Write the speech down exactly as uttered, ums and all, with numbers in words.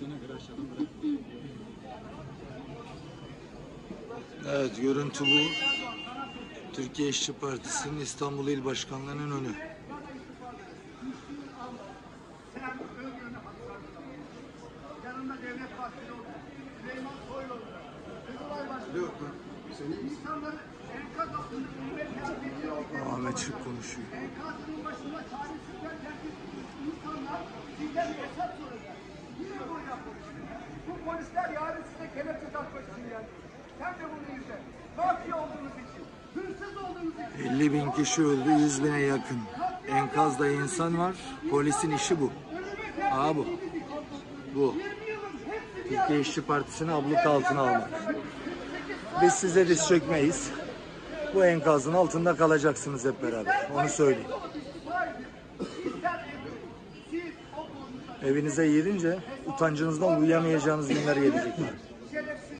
Evet, görüntü bu. Türkiye İşçi Partisi'nin İstanbul İl Başkanlığı'nın önü. Yanında Devlet Bahçeli oldu. Süleyman Soylu oldu. Kızılay Başkanı oldu. İnsanları enkaz altında ümmet yardımcı Ahmet Şık konuşuyor. enkazının başında çaresizler tertip insanlar sizden hesap soracak. Niye bunu yapıyorsunuz? Bu polisler yarın size kelepçe takmak için geldi. Sen de bunu izle. Mafya olduğunuz için, hırsız olduğunuz için. elli bin kişi öldü, yüz bine yakın. Enkazda insan var. Polisin işi bu. Aa bu. Bu. Türkiye İşçi Partisi'ni abluk altına almak. Biz size diz çökmeyiz. Bu enkazın altında kalacaksınız hep beraber. Onu söyleyeyim. Evinize girince utancınızdan uyuyamayacağınız günler gelecek.